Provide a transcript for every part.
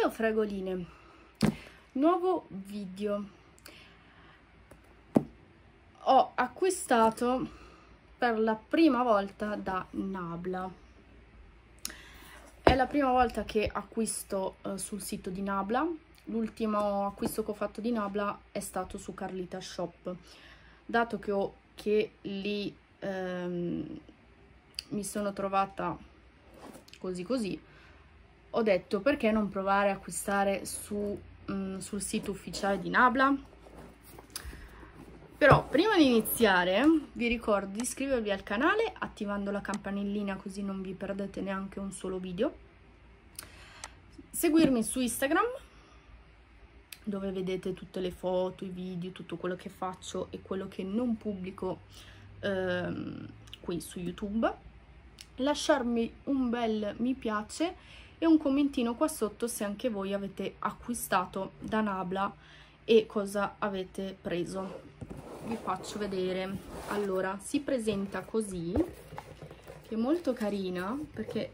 Ciao fragoline, nuovo video. Ho acquistato per la prima volta da Nabla. È la prima volta che acquisto sul sito di Nabla. L'ultimo acquisto che ho fatto di Nabla è stato su Carlita Shop. Dato che lì mi sono trovata così, ho detto perché non provare a acquistare sul sito ufficiale di Nabla. Però prima di iniziare vi ricordo di iscrivervi al canale attivando la campanellina, così non vi perdete neanche un solo video. Seguirmi su Instagram, dove vedete tutte le foto, i video, tutto quello che faccio e quello che non pubblico qui su YouTube. Lasciarmi un bel mi piace e un commentino qua sotto se anche voi avete acquistato da Nabla e cosa avete preso. Vi faccio vedere. Allora, si presenta così, che è molto carina perché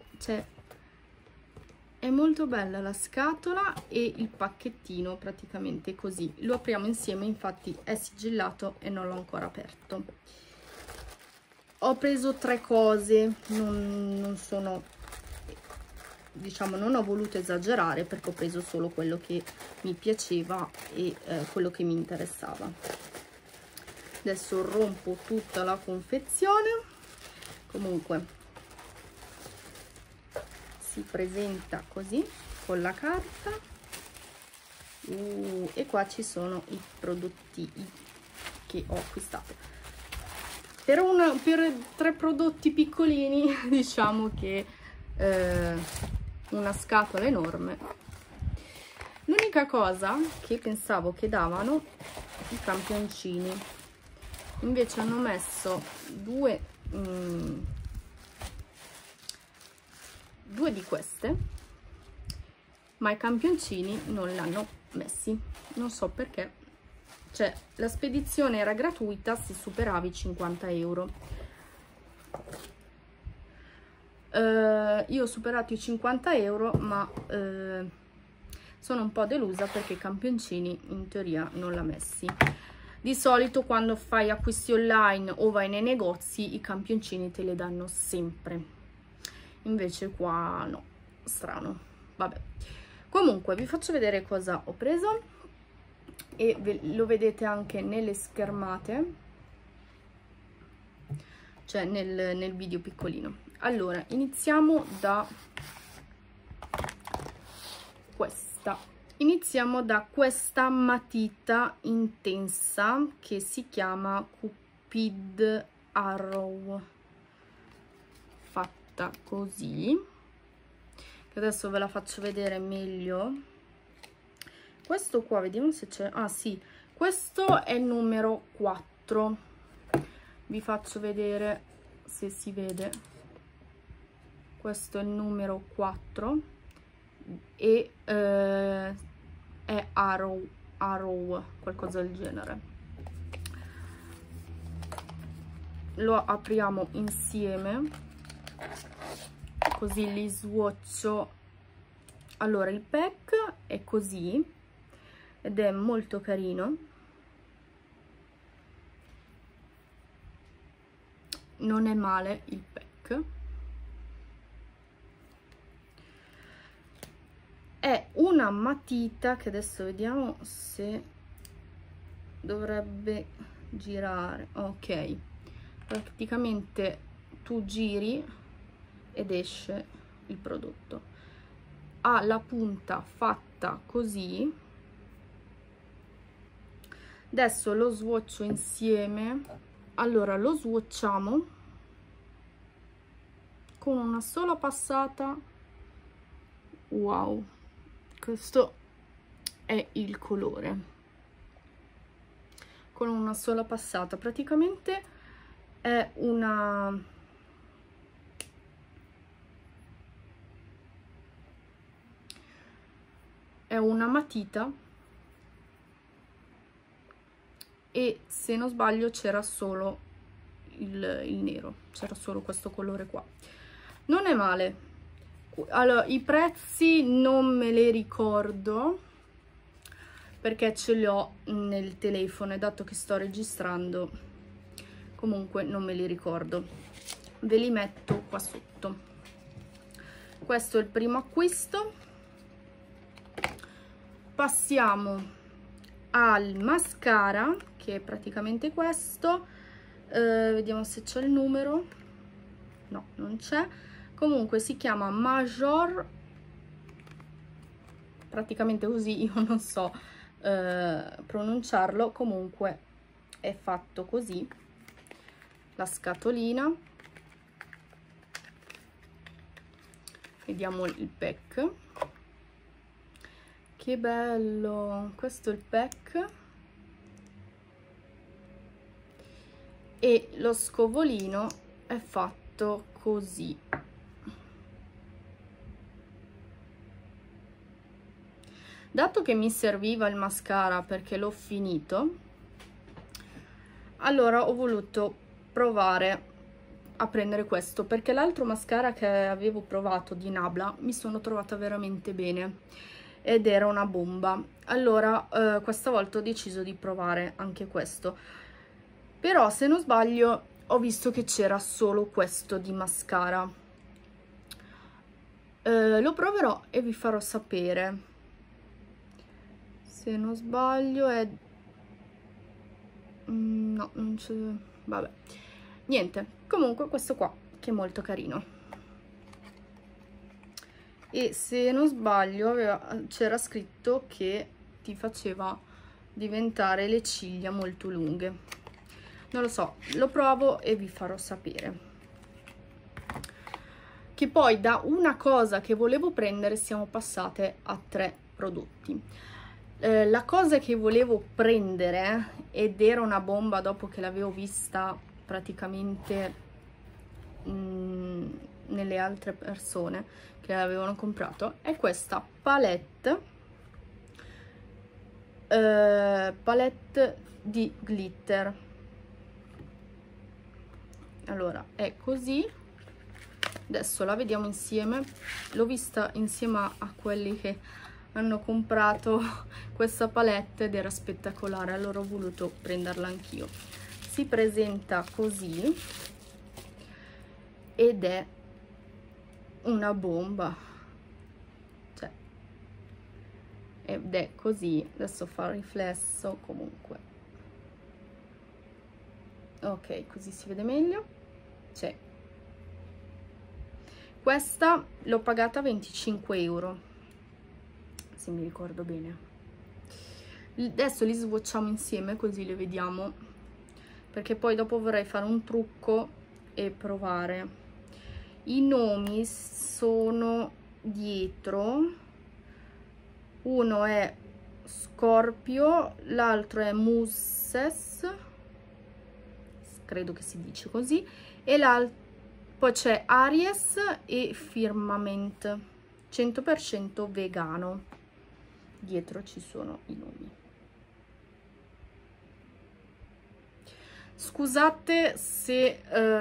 è molto bella la scatola e il pacchettino, praticamente così. Lo apriamo insieme, infatti è sigillato e non l'ho ancora aperto. Ho preso 3 cose, non sono, diciamo, non ho voluto esagerare perché ho preso solo quello che mi piaceva e quello che mi interessava. Adesso rompo tutta la confezione. Comunque si presenta così con la carta e qua ci sono i prodotti che ho acquistato. Per 3 prodotti piccolini diciamo che una scatola enorme. L'unica cosa che pensavo che davano i campioncini, invece hanno messo due di queste, ma i campioncini non li hanno messi, non so perché. Cioè, la spedizione era gratuita se superavi i 50 euro. Io ho superato i 50 euro, ma sono un po' delusa perché i campioncini in teoria non li ha messi. Di solito quando fai acquisti online o vai nei negozi i campioncini te li danno sempre. Invece qua no, strano. Vabbè. Comunque vi faccio vedere cosa ho preso. E lo vedete anche nelle schermate, cioè nel video piccolino. Allora, iniziamo da questa matita intensa che si chiama Cupid Arrow, fatta così, che adesso ve la faccio vedere meglio. Questo qua, vediamo se c'è, ah sì, questo è il numero 4, vi faccio vedere se si vede. Questo è il numero 4 e è Arrow, qualcosa del genere. Lo apriamo insieme, così li swatcho. Allora, il pack è così ed è molto carino, non è male il pack. È una matita che adesso vediamo se dovrebbe girare. Ok, praticamente tu giri ed esce il prodotto. Ha la punta fatta così. Adesso lo swatcho insieme. Allora, lo swatchiamo con una sola passata. Wow, questo è il colore. Con una sola passata, praticamente è una matita e se non sbaglio c'era solo il nero, c'era solo questo colore qua. Non è male, Allora, i prezzi non me li ricordo perché ce li ho nel telefono e dato che sto registrando comunque non me li ricordo, ve li metto qua sotto. Questo è il primo acquisto. Passiamo al mascara, che è praticamente questo. Vediamo se c'è il numero. No, non c'è. Comunque si chiama Major, praticamente così, io non so pronunciarlo, comunque è fatto così la scatolina. Vediamo il pack, che bello, questo è il pack e lo scovolino è fatto così. Dato che mi serviva il mascara perché l'ho finito, allora ho voluto provare a prendere questo, perché l'altro mascara che avevo provato di Nabla mi sono trovata veramente bene ed era una bomba. Allora questa volta ho deciso di provare anche questo, però se non sbaglio ho visto che c'era solo questo di mascara. Lo proverò e vi farò sapere. Se non sbaglio è... no, non c'è... vabbè. Niente, comunque questo qua che è molto carino. E se non sbaglio c'era scritto che ti faceva diventare le ciglia molto lunghe. Non lo so, lo provo e vi farò sapere. Che poi da una cosa che volevo prendere siamo passate a 3 prodotti. La cosa che volevo prendere, ed era una bomba dopo che l'avevo vista praticamente nelle altre persone che l'avevano comprato, è questa palette di glitter. Allora è così, adesso la vediamo insieme. L'ho vista insieme a quelli che hanno comprato questa palette ed era spettacolare, allora ho voluto prenderla anch'io. Si presenta così ed è una bomba, cioè, ed è così. Adesso fa riflesso, comunque ok, così si vede meglio. Cioè, questa l'ho pagata 25 euro se mi ricordo bene. Adesso li swatchiamo insieme così le vediamo, perché poi dopo vorrei fare un trucco e provare. I nomi sono dietro, uno è Scorpio, l'altro è Musses, credo che si dice così, e l'altro poi c'è Aries e Firmament 100% vegano. Dietro ci sono i nomi. Scusate se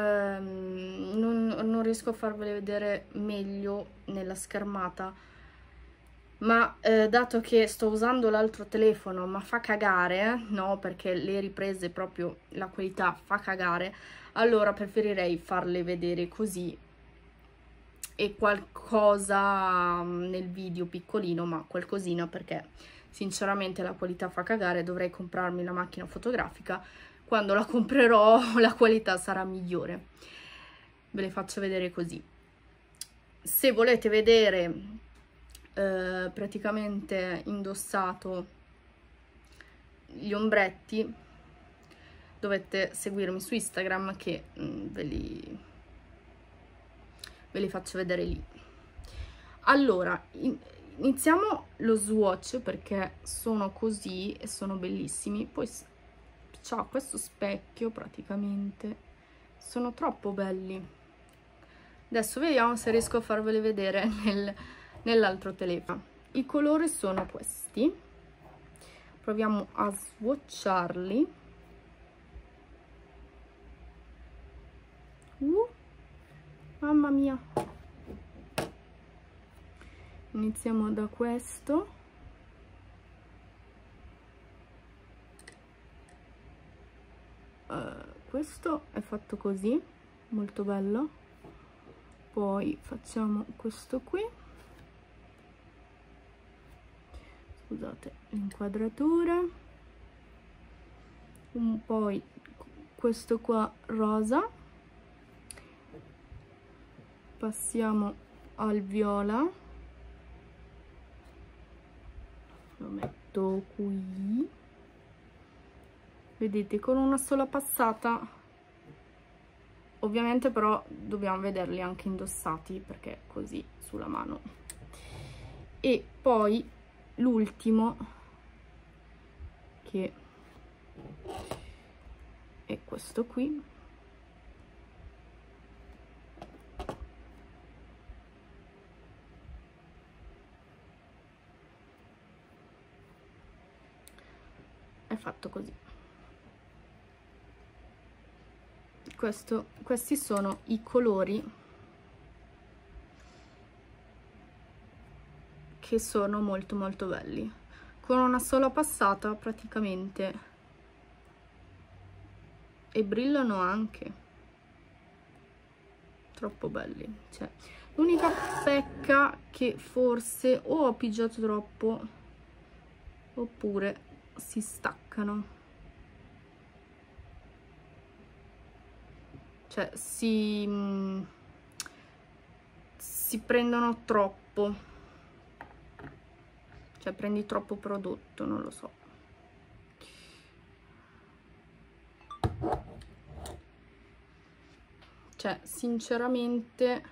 non riesco a farvele vedere meglio nella schermata, ma dato che sto usando l'altro telefono ma fa cagare, no, perché le riprese proprio la qualità fa cagare, allora preferirei farle vedere così e qualcosa nel video piccolino, ma qualcosina, perché sinceramente la qualità fa cagare. Dovrei comprarmi la macchina fotografica, quando la comprerò la qualità sarà migliore. Ve le faccio vedere così. Se volete vedere praticamente indossato gli ombretti, dovete seguirmi su Instagram, che ve li faccio vedere lì. Allora, iniziamo lo swatch, perché sono così e sono bellissimi. Poi c'ha questo specchio, praticamente sono troppo belli. Adesso vediamo se riesco a farveli vedere nell'altro telefono. I colori sono questi, proviamo a swatcharli. Mamma mia, iniziamo da questo. Questo è fatto così, molto bello. Poi facciamo questo qui, scusate l'inquadratura, poi questo qua rosa, passiamo al viola, lo metto qui, vedete, con una sola passata. Ovviamente però dobbiamo vederli anche indossati, perché così sulla mano. E poi l'ultimo, che è questo qui, è fatto così. Questi sono i colori che sono molto molto belli, con una sola passata praticamente, e brillano anche, troppo belli. Cioè, l'unica pecca che forse o ho pigiato troppo oppure si staccano, cioè si prendono troppo, cioè prendi troppo prodotto, non lo so. Cioè sinceramente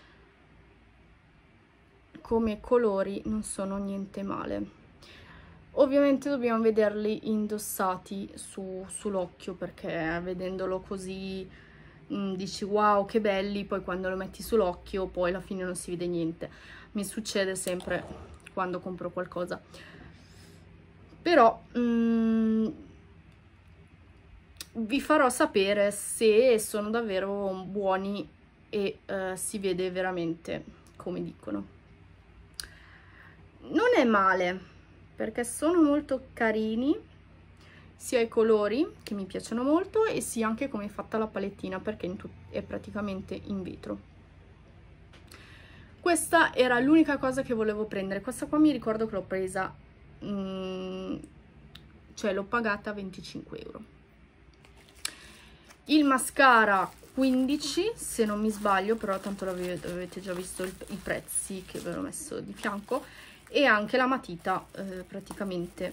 come colori non sono niente male. Ovviamente dobbiamo vederli indossati sull'occhio, perché vedendolo così dici wow che belli, poi quando lo metti sull'occhio poi alla fine non si vede niente. Mi succede sempre quando compro qualcosa, però vi farò sapere se sono davvero buoni e si vede veramente come dicono. Non è male, perché sono molto carini, sia i colori che mi piacciono molto e sia anche come è fatta la palettina, perché è praticamente in vetro. Questa era l'unica cosa che volevo prendere. Questa qua mi ricordo che l'ho presa, cioè l'ho pagata 25 euro. Il mascara 15 se non mi sbaglio, però tanto avete già visto i prezzi che ve l'ho messo di fianco, e anche la matita praticamente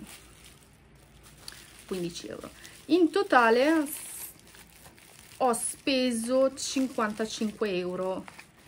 15 euro. In totale ho speso 55 euro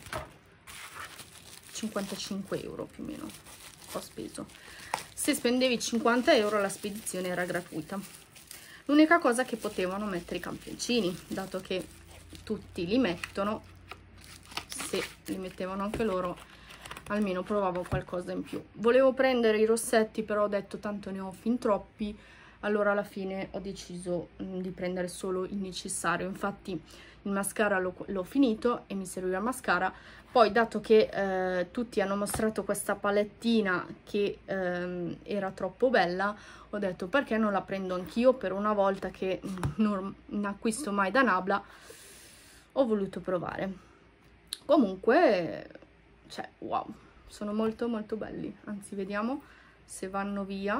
più o meno ho speso. Se spendevi 50 euro la spedizione era gratuita. L'unica cosa che potevano mettere i campioncini, dato che tutti li mettono, se li mettevano anche loro almeno provavo qualcosa in più. Volevo prendere i rossetti, però ho detto tanto ne ho fin troppi, allora alla fine ho deciso di prendere solo il necessario. Infatti il mascara l'ho finito e mi serviva il mascara. Poi dato che tutti hanno mostrato questa palettina che era troppo bella, ho detto perché non la prendo anch'io, per una volta che non acquisto mai da Nabla, ho voluto provare. Comunque, cioè, wow, sono molto molto belli. Anzi, vediamo se vanno via.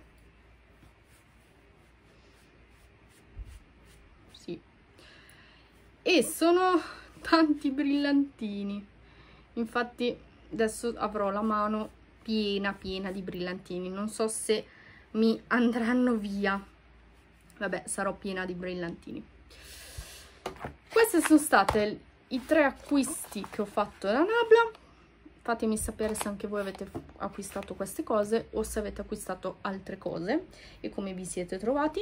Sì. E sono tanti brillantini. Infatti adesso avrò la mano piena di brillantini. Non so se mi andranno via. Vabbè, sarò piena di brillantini. Queste sono state i 3 acquisti che ho fatto da Nabla. Fatemi sapere se anche voi avete acquistato queste cose o se avete acquistato altre cose e come vi siete trovati.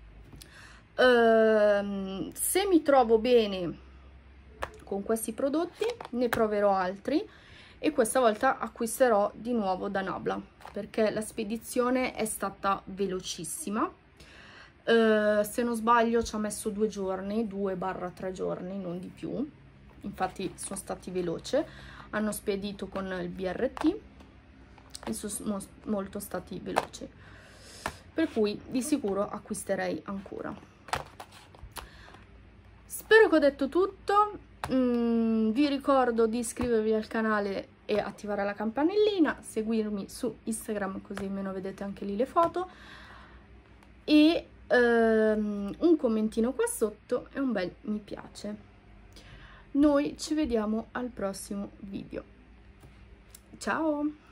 Se mi trovo bene con questi prodotti ne proverò altri e questa volta acquisterò di nuovo da Nabla, perché la spedizione è stata velocissima. Se non sbaglio ci ha messo 2 giorni, 2-3 giorni, non di più. Infatti sono stati veloci. Hanno spedito con il BRT molto stati veloci, per cui di sicuro acquisterei ancora. Spero che ho detto tutto. Vi ricordo di iscrivervi al canale e attivare la campanellina, seguirmi su Instagram così almeno vedete anche lì le foto, e un commentino qua sotto e un bel mi piace. Noi ci vediamo al prossimo video. Ciao!